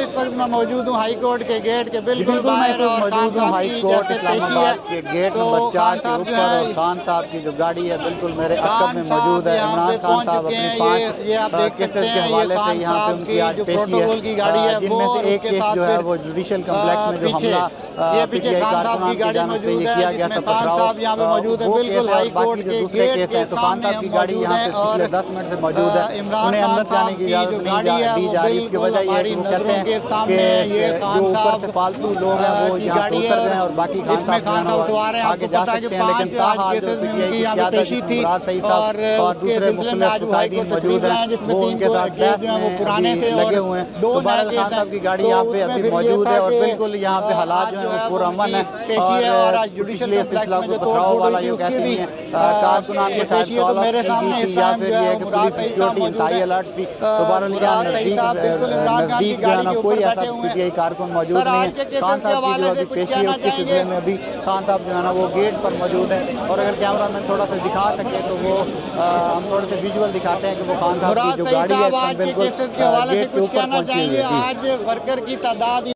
इस वक्त मैं मौजूद हूँ हाई कोर्ट के गेट के बिल्कुल बाहर और मौजूद हूँ हाई कोर्ट इस्लामाबाद के गेट नंबर 4 के ऊपर और खान साहब की जो गाड़ी है बिल्कुल मेरे अकब में मौजूद है। इमरान खान साहब अपनी 5 केसेस के हवाले से यहाँ पे उनकी आज पेशी है, जिनमें से एक केस जो है वो जुडिशल कम्प्लेक्स में जो हमला पीटीआई कारकुनान की जानिब से ये किया गया था पथराव, वो केस है। और बाकी जो दूसरे केस है तो खान साहब की गाड़ी यहाँ पे पिछले 10 मिनट से मौजूद है, उन्हें अंदर जाने की इजाज़त नहीं दी जा रही। इसकी वजह ये है कि वो कहते हैं कि जो ऊपर से फालतू लोग हैं वो यहाँ पे उतर गए और बाकी खान साहब आगे जा सकते हैं। लेकिन ताहाल जो पीटीआई की क़यादत मुराद सईद साहब और दूसरे मुख्तलिफ कायदीन मौजूद हैं, वो उनके साथ बहस में लगे हुए हैं। तो बहरहाल खान साहब की गाड़ी यहाँ पे अभी मौजूद है और बिल्कुल यहाँ पे हालात जो है वो पुरअमन है। और जुडिशल सिलसिला को पथराव वाला ये कहते हैं कारकुनान को शायद कॉल ऑफ की थी या फिर ये कि पुलिस सिक्योरिटी इंतहाई अलर्ट थी। तो बहरहाल यहाँ नज़दीक जो है ना कोई ऐसा पीटीआई कारकुन मौजूद नहीं है। खान साहब की जो अभी पेशी है उसके सिलसिले में अभी खान साहब जो है ना वो गेट पर मौजूद है। और अगर कैमरा मैन थोड़ा सा दिखा सके तो वो हम थोड़े से विजुअल दिखाते हैं कि वो खान साहब की जो गाड़ी है बिल्कुल गेट के ऊपर पहुंची हुई है। आज वर्कर की तादाद